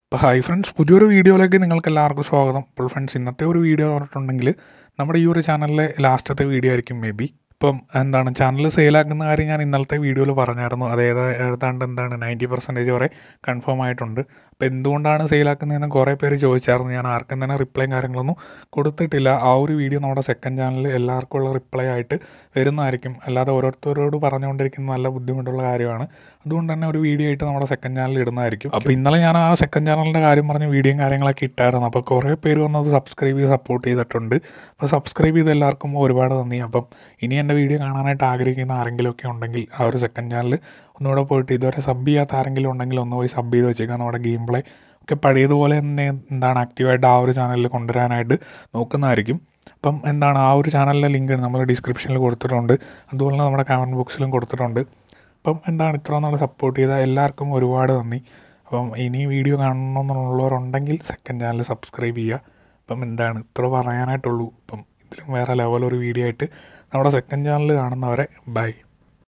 അപ്പോൾ hi friends, പുതിയൊരു വീഡിയോയിലേക്ക് നിങ്ങൾക്ക് എല്ലാവർക്കും സ്വാഗതം. അപ്പോൾ ഫ്രണ്ട്സ്, ഇന്നത്തെ ഒരു വീഡിയോ എന്ന് പറഞ്ഞിട്ടുണ്ടെങ്കിൽ നമ്മുടെ ഈ ഒരു ചാനലിലെ ലാസ്റ്റത്തെ വീഡിയോ ആയിരിക്കും മേ ബി. ഇപ്പം ചാനൽ സെയിലാക്കുന്ന കാര്യം ഞാൻ ഇന്നലത്തെ വീഡിയോയിൽ പറഞ്ഞായിരുന്നു. അത് ഏതാണ്ട് 90% വരെ കൺഫേം ആയിട്ടുണ്ട്. അപ്പോൾ എന്തുകൊണ്ടാണ് സെയിലാക്കുന്നതെന്ന് കുറേ പേര് ചോദിച്ചായിരുന്നു. ഞാൻ ആർക്കും തന്നെ റിപ്ലൈയും കാര്യങ്ങളൊന്നും കൊടുത്തിട്ടില്ല. ആ ഒരു വീഡിയോ നമ്മുടെ സെക്കൻഡ് ചാനലിൽ എല്ലാവർക്കും ഉള്ള റിപ്ലൈ ആയിട്ട് വരുന്നതായിരിക്കും. അല്ലാതെ ഓരോരുത്തരോട് പറഞ്ഞുകൊണ്ടിരിക്കുന്നത് നല്ല ബുദ്ധിമുട്ടുള്ള കാര്യമാണ്. അതുകൊണ്ട് തന്നെ ഒരു വീഡിയോ ആയിട്ട് നമ്മുടെ സെക്കൻഡ് ചാനലിൽ ഇടുന്നതായിരിക്കും. അപ്പോൾ ഇന്നലെ ഞാൻ ആ സെക്കൻഡ് ചാനലിൻ്റെ കാര്യം പറഞ്ഞ് വീഡിയോയും കാര്യങ്ങളൊക്കെ ഇട്ടായിരുന്നു. അപ്പോൾ കുറേ പേര് വന്നത് സബ്സ്ക്രൈബ് ചെയ്ത് സപ്പോർട്ട് ചെയ്തിട്ടുണ്ട്. അപ്പോൾ സബ്സ്ക്രൈബ് ചെയ്ത് എല്ലാവർക്കും ഒരുപാട് നന്ദി. അപ്പം ഇനി എൻ്റെ വീഡിയോ കാണാനായിട്ട് ആഗ്രഹിക്കുന്ന ആരെങ്കിലുമൊക്കെ ഉണ്ടെങ്കിൽ ആ ഒരു സെക്കൻഡ് ചാനൽ ഒന്നുകൂടെ പോയിട്ട് ഇതുവരെ സബ് ചെയ്യാത്ത ആരെങ്കിലും ഉണ്ടെങ്കിൽ ഒന്ന് പോയി സബ് ചെയ്ത് വെച്ചേക്കാം. നമ്മുടെ ഗെയിം പ്ലേ ഒക്കെ പഴയതുപോലെ തന്നെ ആക്റ്റീവായിട്ട് ആ ഒരു ചാനലിൽ കൊണ്ടുവരാനായിട്ട് നോക്കുന്നതായിരിക്കും. അപ്പം ആ ഒരു ചാനലിലെ ലിങ്ക് നമ്മൾ ഡിസ്ക്രിപ്ഷനിൽ കൊടുത്തിട്ടുണ്ട്. അതുപോലെ തന്നെ നമ്മുടെ കമൻറ്റ് ബോക്സിലും കൊടുത്തിട്ടുണ്ട്. അപ്പം ഇത്ര നാൾ സപ്പോർട്ട് ചെയ്ത എല്ലാവർക്കും ഒരുപാട് നന്ദി. അപ്പം ഇനി വീഡിയോ കാണണമെന്നുള്ളവരുണ്ടെങ്കിൽ സെക്കൻഡ് ചാനൽ സബ്സ്ക്രൈബ് ചെയ്യുക. അപ്പം ഇത്ര പറയാനായിട്ടുള്ളൂ. അപ്പം ഇതിലും വേറെ ലെവലൊരു വീഡിയോ ആയിട്ട് നമ്മുടെ സെക്കൻഡ് ചാനൽ കാണുന്നവരെ ബൈ.